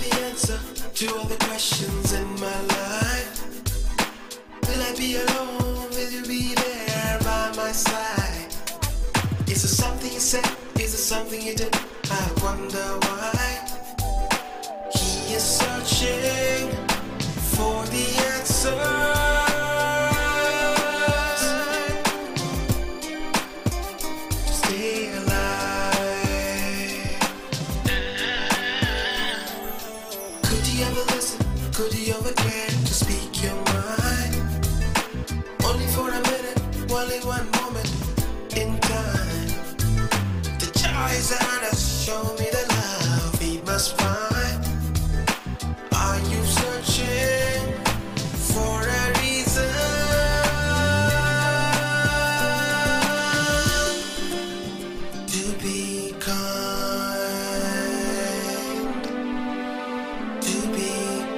the answer to all the questions in my life. Will I be alone? Will you be there by my side? Is it something you said? Is it something you did? I wonder why. He is searching for the answer. Could you ever care to speak your mind? Only for a minute, only one moment in time. The joy is on us, show me the love he must find. Are you searching for a reason to be kind? To be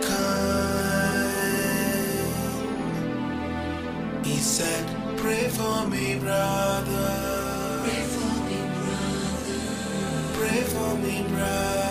He said, pray for me, brother. Pray for me, brother. Pray for me, brother.